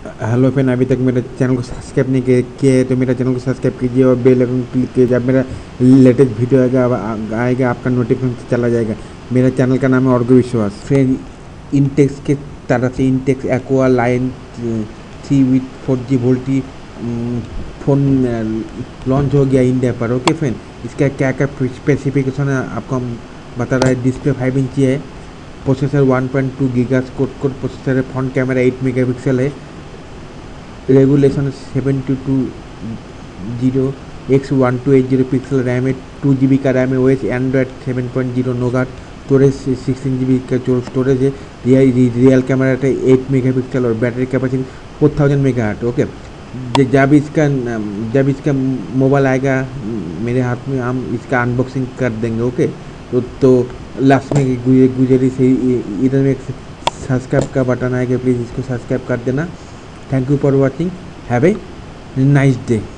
Hello friend, अभी तक मेरे चैनल को सब्सक्राइब नहीं किए हैं तो मेरा चैनल को सब्सक्राइब कीजिए और बेल आइकन क्लिक कीजिए। जब मेरा लेटेस्ट वीडियो आएगा आपका नोटिफिकेशन चला जाएगा। मेरा चैनल का नाम है ऑर्गो विश्वास। फ्रेंड, इंटेक्स के तरफ से Intex Aqua line 3 with 4G VoLTE phone launch हो गया इंडिया पर। ओके फ्रेंड, इसका क्या क्या स्पेसिफिकेशन है आपको हम बता रहा है। डिस्प्ले 5 इंची है, प्रोसेसर 1.2 गीगाहर्ट्ज़ कोड प्रोसेसर है, फ्रंट कैमरा 8 मेगापिक्सल है, रेगुलेशन 7220x1280 पिक्सल रैम है, 2GB का रैम है, OS एंड्रॉयड 7.0 नोगाट, स्टोरेज 16GB का जो स्टोरेज है, रियल कैमरा है 8 मेगापिक्सल और बैटरी कैपेसिटी 4000 मेगाहर्ट्ज़। ओके, जब इसका मोबाइल आएगा मेरे हाथ में हम इसका अनबॉक्सिंग कर देंगे। ओके, तो लास्ट में गुजारिश है, इधर में एक सब्सक्राइब का बटन आएगा, प्लीज़ इसको सब्सक्राइब कर देना। Thank you for watching, have a nice day.